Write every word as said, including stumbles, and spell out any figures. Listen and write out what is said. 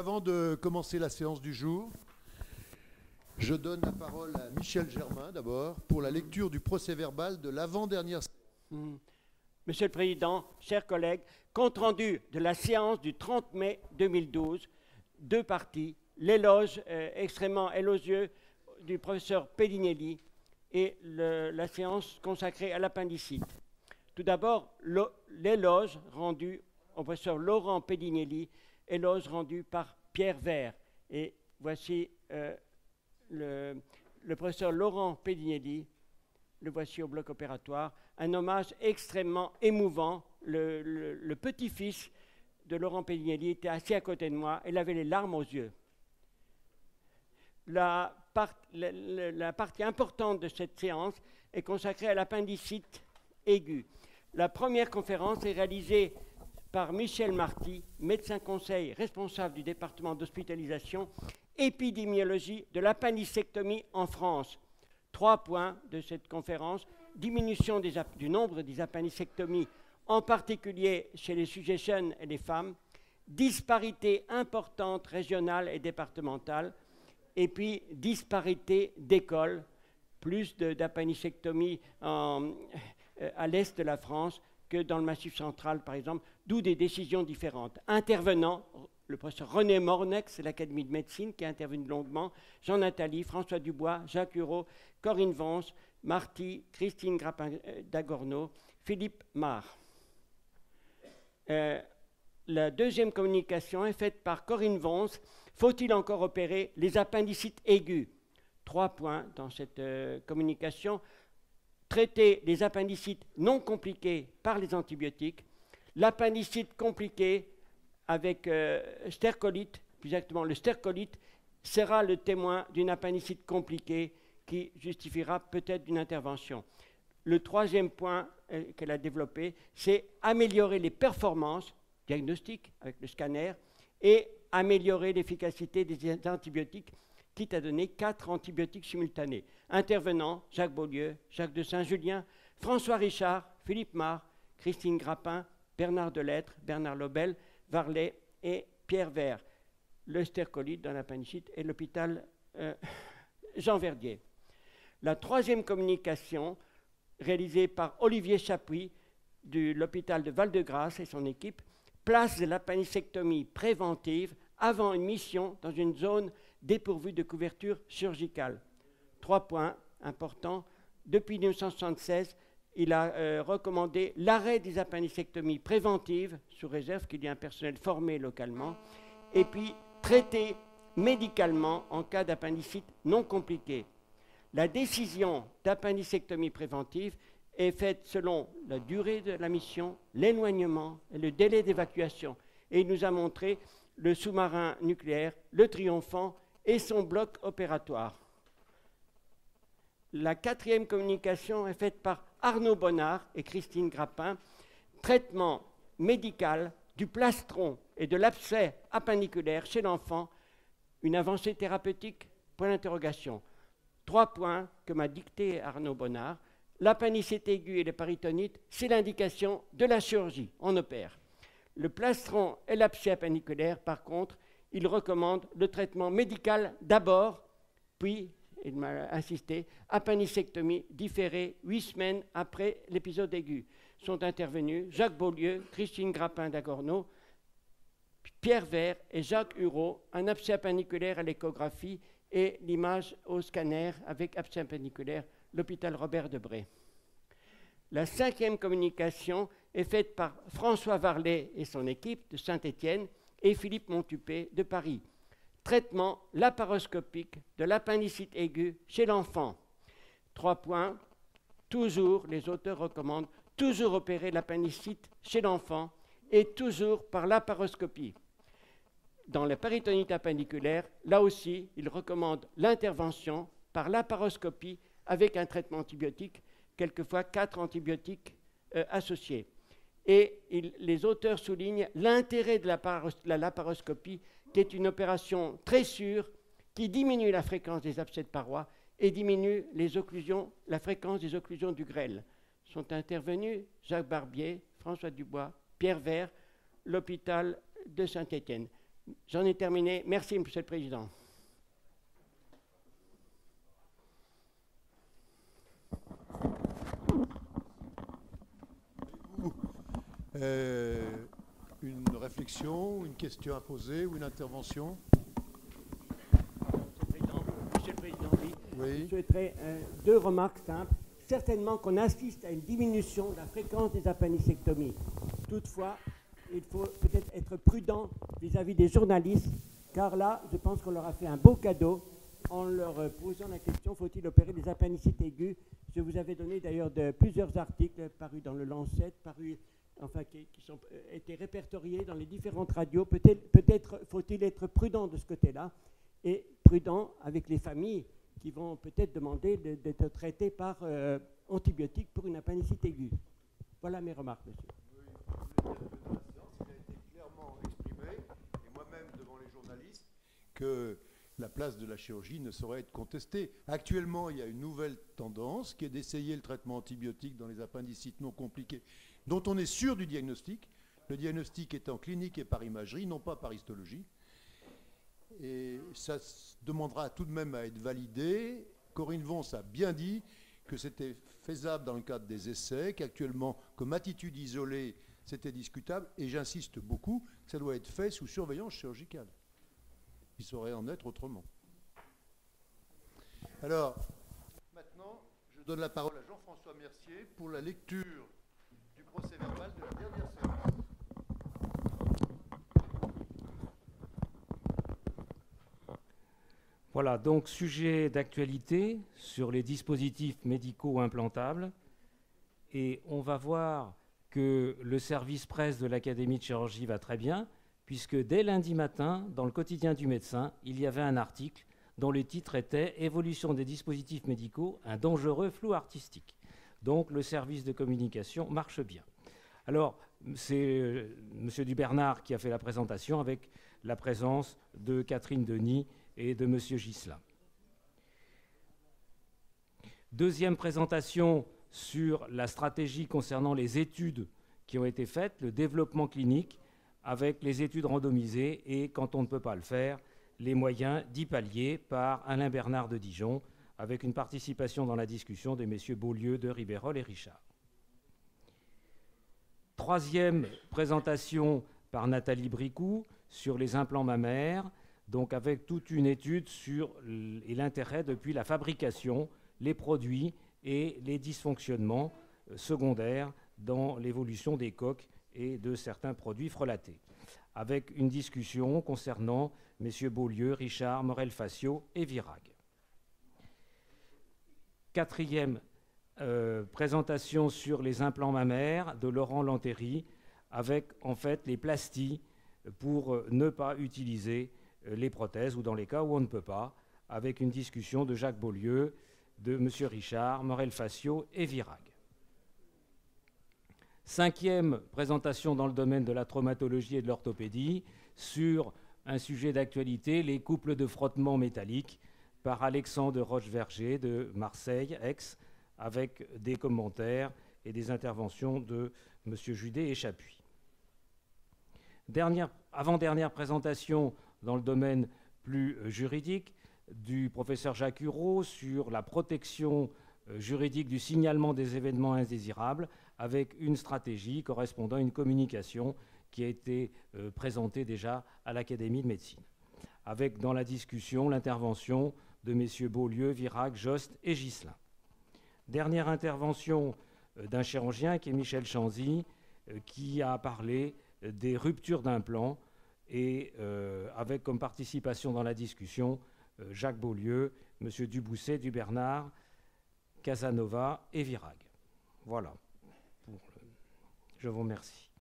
Avant de commencer la séance du jour, je donne la parole à Michel Germain d'abord pour la lecture du procès-verbal de l'avant-dernière séance. Mmh. Monsieur le Président, chers collègues, compte rendu de la séance du trente mai deux mille douze, deux parties, l'éloge euh, extrêmement élogieux du professeur Pedinelli et le, la séance consacrée à l'appendicite. Tout d'abord, l'éloge rendu au professeur Laurent Pedinelli, éloge rendu par Pierre Vert. Et voici euh, le, le professeur Laurent Pedinelli, le voici au bloc opératoire, un hommage extrêmement émouvant. Le, le, le petit-fils de Laurent Pedinelli était assis à côté de moi, il avait les larmes aux yeux. La, part, la, la, la partie importante de cette séance est consacrée à l'appendicite aiguë. La première conférence est réalisée par Michel Marty, médecin conseil responsable du département d'hospitalisation, épidémiologie de l'appendicectomie en France. Trois points de cette conférence: diminution des, du nombre des appendicectomies, en particulier chez les sujets jeunes et les femmes, disparité importante régionale et départementale, et puis disparité d'écoles, plus d'appendicectomies euh, à l'est de la France que dans le Massif central, par exemple, d'où des décisions différentes. Intervenant, le professeur René Mornex, c'est l'Académie de médecine qui a intervenu longuement, Jean Nathalie, François Dubois, Jacques Hureau, Corinne Vance, Marty, Christine Grappin-Dagorno, Philippe Marr. Euh, la deuxième communication est faite par Corinne Vance. Faut-il encore opérer les appendicites aigus? Trois points dans cette euh, communication. Traiter les appendicites non compliqués par les antibiotiques, l'appendicite compliqué avec euh, stercolite, plus exactement le stercolite, sera le témoin d'une appendicite compliquée qui justifiera peut-être une intervention. Le troisième point euh, qu'elle a développé, c'est améliorer les performances diagnostiques avec le scanner et améliorer l'efficacité des antibiotiques, quitte à donner quatre antibiotiques simultanés. Intervenants, Jacques Beaulieu, Jacques de Saint-Julien, François Richard, Philippe Marr, Christine Grappin, Bernard Delettre, Bernard Lobel, Varlet et Pierre Vert. Le stercolite dans l'appendicite et l'hôpital euh, Jean Verdier. La troisième communication, réalisée par Olivier Chapuis de l'hôpital de Val-de-Grâce et son équipe, place de l'appendicectomie préventive avant une mission dans une zone dépourvue de couverture chirurgicale. Trois points importants. Depuis mille neuf cent soixante-seize, il a euh, recommandé l'arrêt des appendicectomies préventives, sous réserve qu'il y ait un personnel formé localement, et puis traiter médicalement en cas d'appendicite non compliqué. La décision d'appendicectomie préventive est faite selon la durée de la mission, l'éloignement et le délai d'évacuation. Et il nous a montré le sous-marin nucléaire, le Triomphant et son bloc opératoire. La quatrième communication est faite par Arnaud Bonnard et Christine Grappin. Traitement médical du plastron et de l'abcès appendiculaire chez l'enfant. Une avancée thérapeutique? Point d'interrogation. Trois points que m'a dicté Arnaud Bonnard. L'appendicite aiguë et le péritonite, c'est l'indication de la chirurgie. On opère. Le plastron et l'abcès appendiculaire, par contre, il recommande le traitement médical d'abord, puis, il m'a insisté, appendicectomie différée huit semaines après l'épisode aigu. Sont intervenus Jacques Beaulieu, Christine Grappin-Dagorno, Pierre Vert et Jacques Hureau, un abcès appendiculaire à l'échographie et l'image au scanner avec abcès appendiculaire, l'hôpital Robert Debré. La cinquième communication est faite par François Varlet et son équipe de Saint-Étienne et Philippe Montupé de Paris. Traitement laparoscopique de l'appendicite aiguë chez l'enfant. Trois points. Toujours, les auteurs recommandent toujours opérer l'appendicite chez l'enfant et toujours par laparoscopie. Dans la péritonite appendiculaire, là aussi, ils recommandent l'intervention par laparoscopie avec un traitement antibiotique, quelquefois quatre antibiotiques euh, associés. Et il, les auteurs soulignent l'intérêt de la, la laparoscopie, qui est une opération très sûre, qui diminue la fréquence des abcès de paroi et diminue les occlusions, la fréquence des occlusions du grêle. Sont intervenus Jacques Barbier, François Dubois, Pierre Vert, l'hôpital de Saint-Étienne. J'en ai terminé. Merci, Monsieur le Président. Euh, une réflexion, une question à poser ou une intervention? Monsieur le Président, oui. Oui. Je souhaiterais euh, deux remarques simples. Certainement qu'on assiste à une diminution de la fréquence des appendicectomies. Toutefois, il faut peut-être être prudent vis-à-vis des journalistes, car là, je pense qu'on leur a fait un beau cadeau en leur euh, posant la question, faut-il opérer des appendicites aigus? Je vous avais donné d'ailleurs de plusieurs articles parus dans le Lancet, parus, enfin, qui, qui sont euh, été répertoriés dans les différentes radios. Peut-être peut-être faut-il être prudent de ce côté-là, et prudent avec les familles qui vont peut-être demander de, d'être traitées par euh, antibiotiques pour une appendicite aiguë. Voilà mes remarques, monsieur. Oui, il a été clairement exprimé, et moi-même devant les journalistes, que la place de la chirurgie ne saurait être contestée. Actuellement, il y a une nouvelle tendance qui est d'essayer le traitement antibiotique dans les appendicites non compliqués, dont on est sûr du diagnostic, le diagnostic étant clinique et par imagerie, non pas par histologie. Et ça demandera tout de même à être validé. Corinne Vons a bien dit que c'était faisable dans le cadre des essais, qu'actuellement, comme attitude isolée, c'était discutable, et j'insiste beaucoup, que ça doit être fait sous surveillance chirurgicale. Il saurait en être autrement. Alors, maintenant, je donne la parole à Jean-François Mercier pour la lecture du procès-verbal de la dernière séance. Voilà, donc sujet d'actualité sur les dispositifs médicaux implantables. Et on va voir que le service presse de l'Académie de chirurgie va très bien, puisque dès lundi matin, dans le quotidien du médecin, il y avait un article dont le titre était « Évolution des dispositifs médicaux, un dangereux flou artistique ». Donc le service de communication marche bien. Alors, c'est M. Dubernard qui a fait la présentation avec la présence de Catherine Denis et de M. Ghislain. Deuxième présentation sur la stratégie concernant les études qui ont été faites, le développement clinique avec les études randomisées et, quand on ne peut pas le faire, les moyens d'y pallier par Alain Bernard de Dijon, avec une participation dans la discussion des messieurs Beaulieu, de Ribérol et Richard. Troisième présentation par Nathalie Bricou sur les implants mammaires, donc avec toute une étude sur l'intérêt depuis la fabrication, les produits et les dysfonctionnements secondaires dans l'évolution des coques et de certains produits frelatés, avec une discussion concernant messieurs Beaulieu, Richard, Morel-Facio et Virag. Quatrième euh, présentation sur les implants mammaires de Laurent Lantéry, avec en fait les plasties pour euh, ne pas utiliser euh, les prothèses ou dans les cas où on ne peut pas, avec une discussion de Jacques Beaulieu, de M. Richard, Morel-Facio et Virag. Cinquième présentation dans le domaine de la traumatologie et de l'orthopédie sur un sujet d'actualité, les couples de frottement métallique, par Alexandre Rocheverger de Marseille, Aix, avec des commentaires et des interventions de M. Judet et Chapuis. Dernière, avant-dernière présentation dans le domaine plus juridique du professeur Jacques Hureau sur la protection juridique du signalement des événements indésirables, avec une stratégie correspondant à une communication qui a été euh, présentée déjà à l'Académie de médecine, avec dans la discussion l'intervention de messieurs Beaulieu, Virag, Jost et Ghislain. Dernière intervention euh, d'un chirurgien qui est Michel Chanzy, euh, qui a parlé euh, des ruptures d'implants et euh, avec comme participation dans la discussion euh, Jacques Beaulieu, monsieur Dubousset, Dubernard, Casanova et Virag. Voilà. Pour le... Je vous remercie.